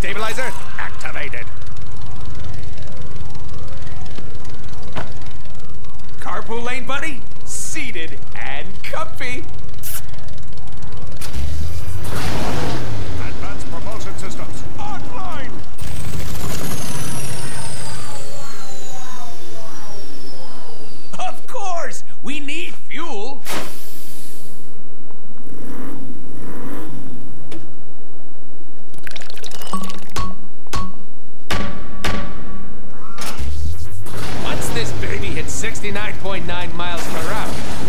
Stabilizer activated. Carpool lane buddy, seated and comfy. Advanced propulsion systems online. Of course, we need fuel. Once this baby hits 69.9 miles per hour.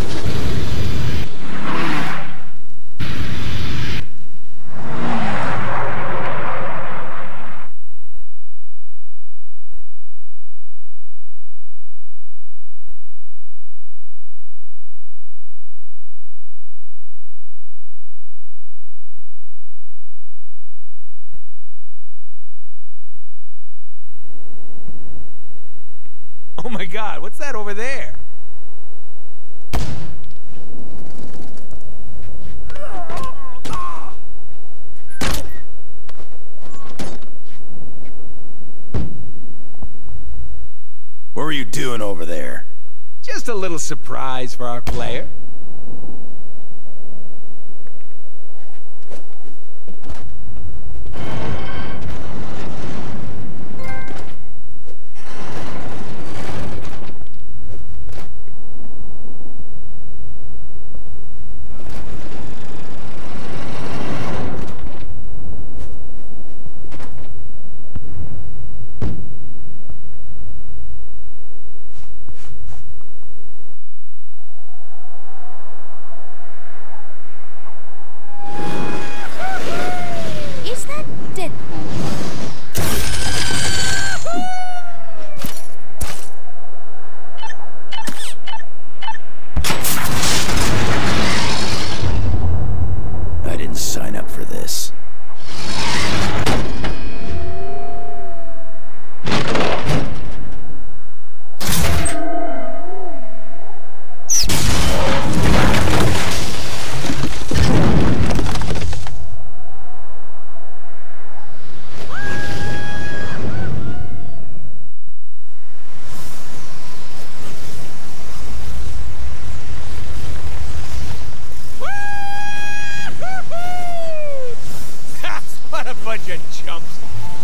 Oh my God, what's that over there? What were you doing over there? Just a little surprise for our player. Is that Deadpool? I didn't sign up for this. What a bunch of chumps.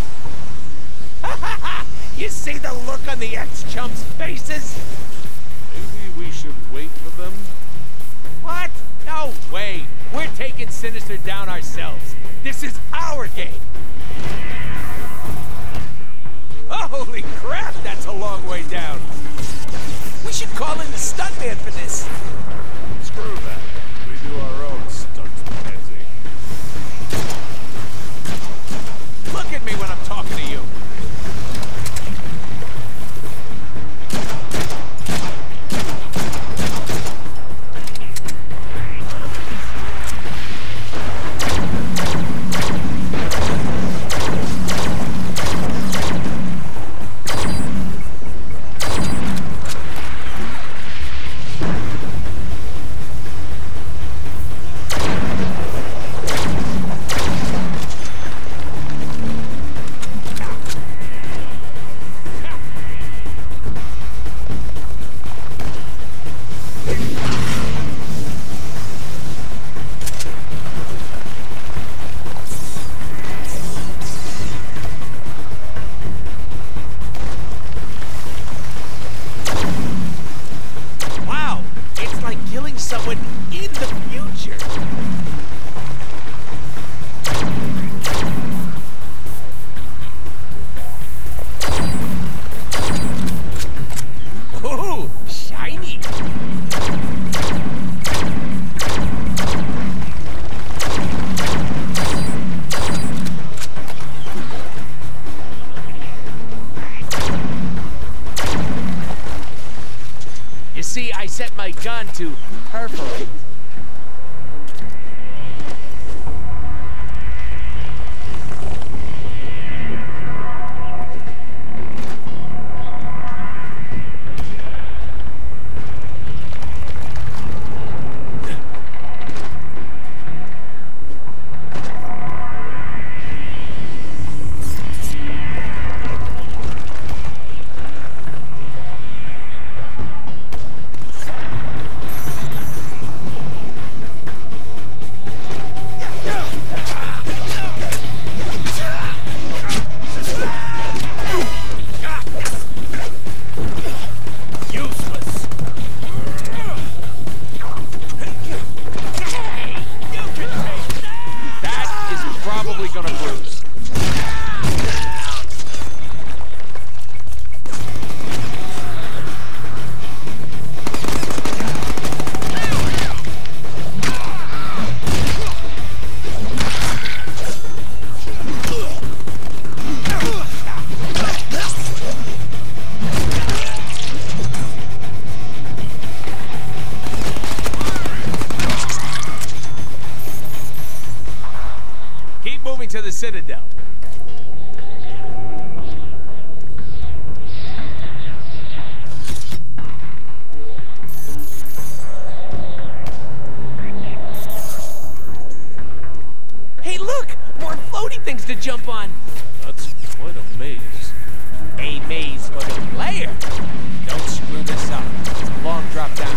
You see the look on the ex-chumps' faces? Maybe we should wait for them? What? No way. We're taking Sinister down ourselves. This is our game. Holy crap, that's a long way down. We should call in the stuntman for this. Screw that. We do our own stunts, Mackenzie. Look at me when I'm talking to you. Wow, it's like killing someone in the future. Ooh, shiny. You see, I set my gun to perforate. probably gonna bruise. Keep moving to the Citadel. Hey, look! More floaty things to jump on. That's quite a maze. A maze for the player. Don't screw this up. It's a long drop down.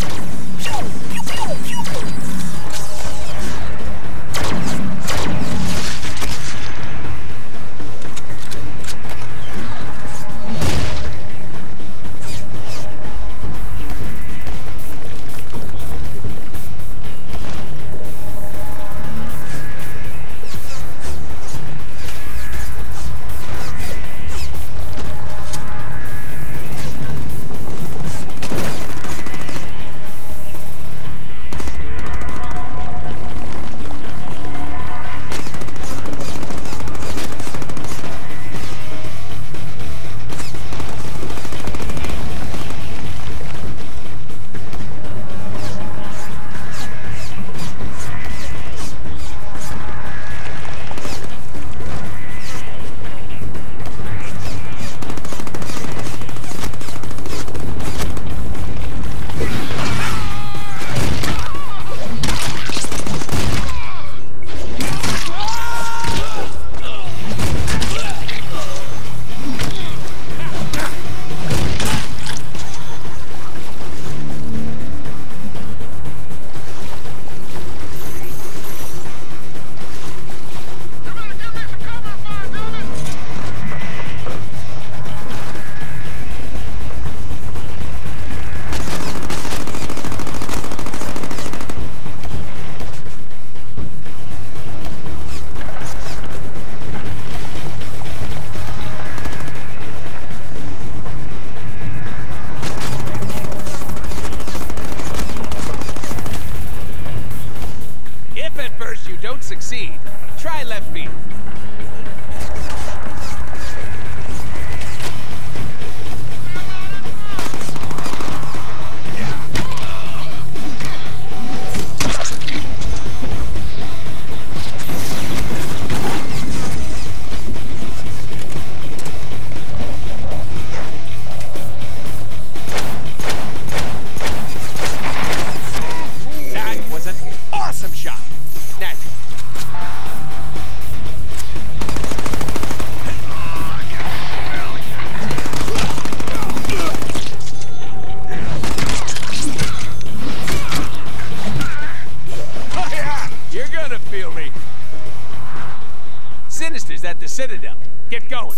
If at first you don't succeed, try left field. That was an awesome shot. Now, oh yeah, you're gonna feel me. Sinister's at the Citadel. Get going.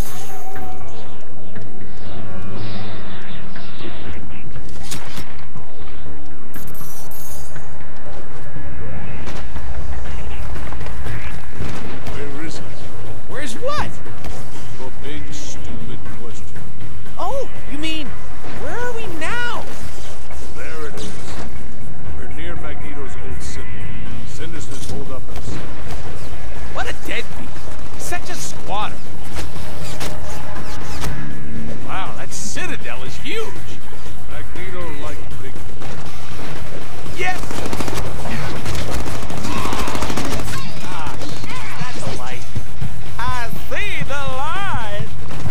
Where is it? Where's what? The big stupid question. Oh, you mean, where are we now? There it is. We're near Magneto's old city. Sinister's holed up in the city. What a deadbeat. Such a squatter. Wow, that Citadel is huge. Magneto liked big. Yes! Ah, that's a light. I see the light.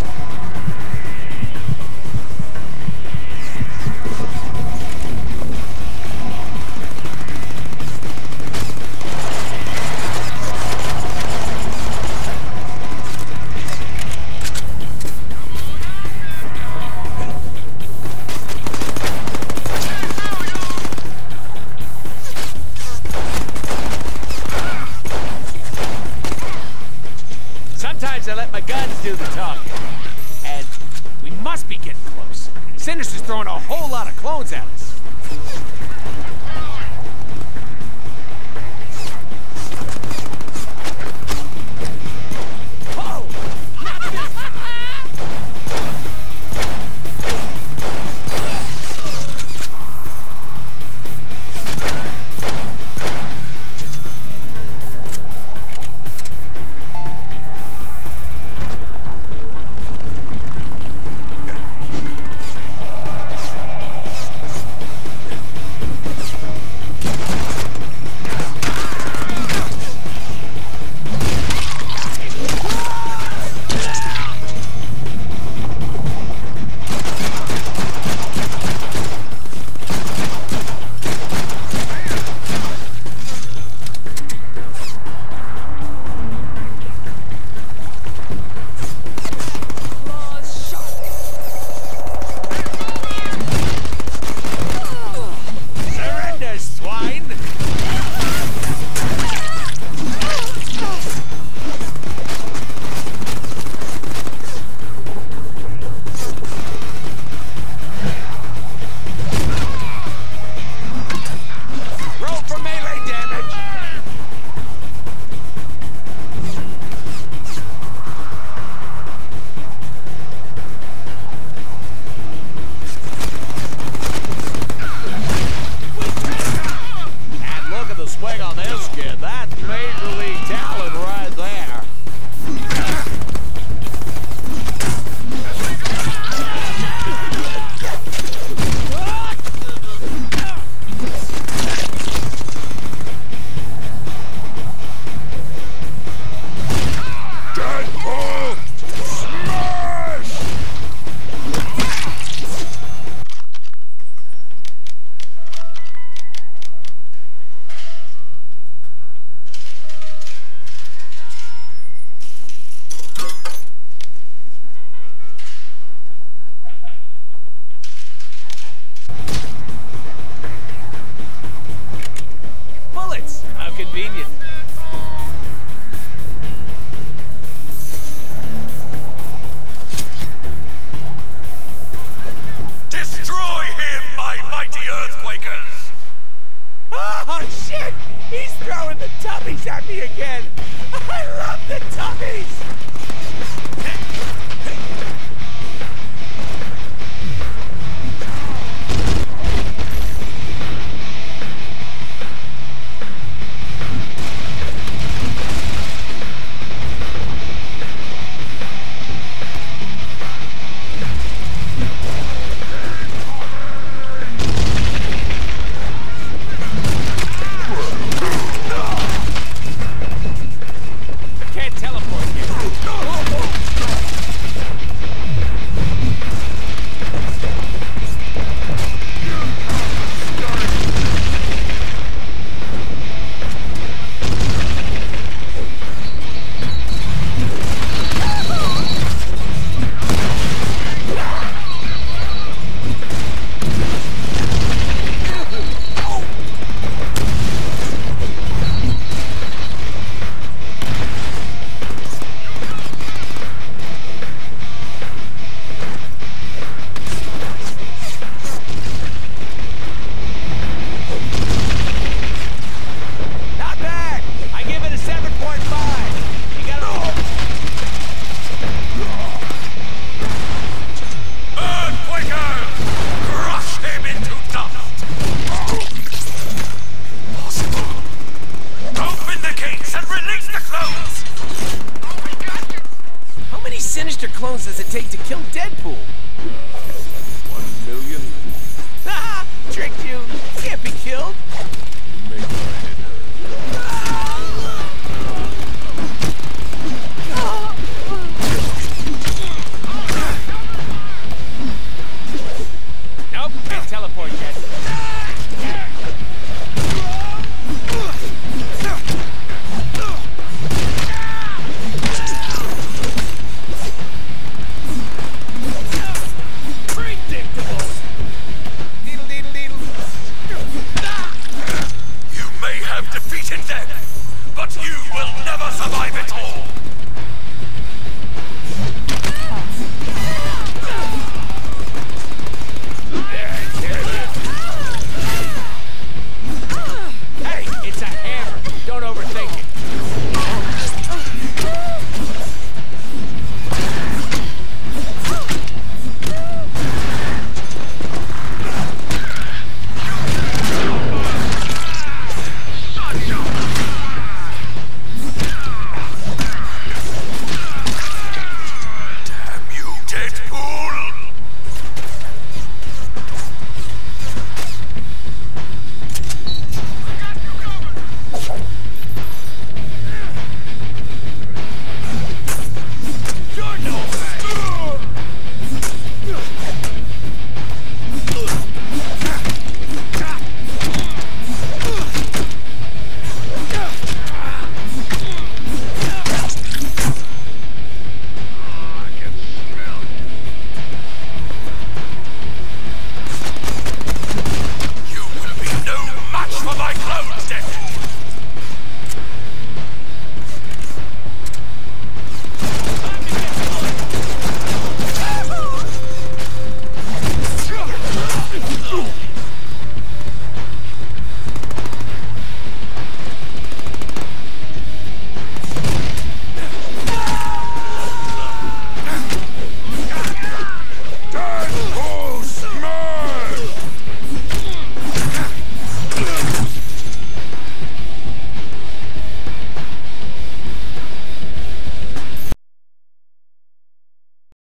Sometimes I let my guns do the talking. And we must be getting close. Sinister's throwing a whole lot of clones at us. the clones! How many Sinister clones does it take to kill Deadpool? 1 million? Haha! Tricked you! Can't be killed!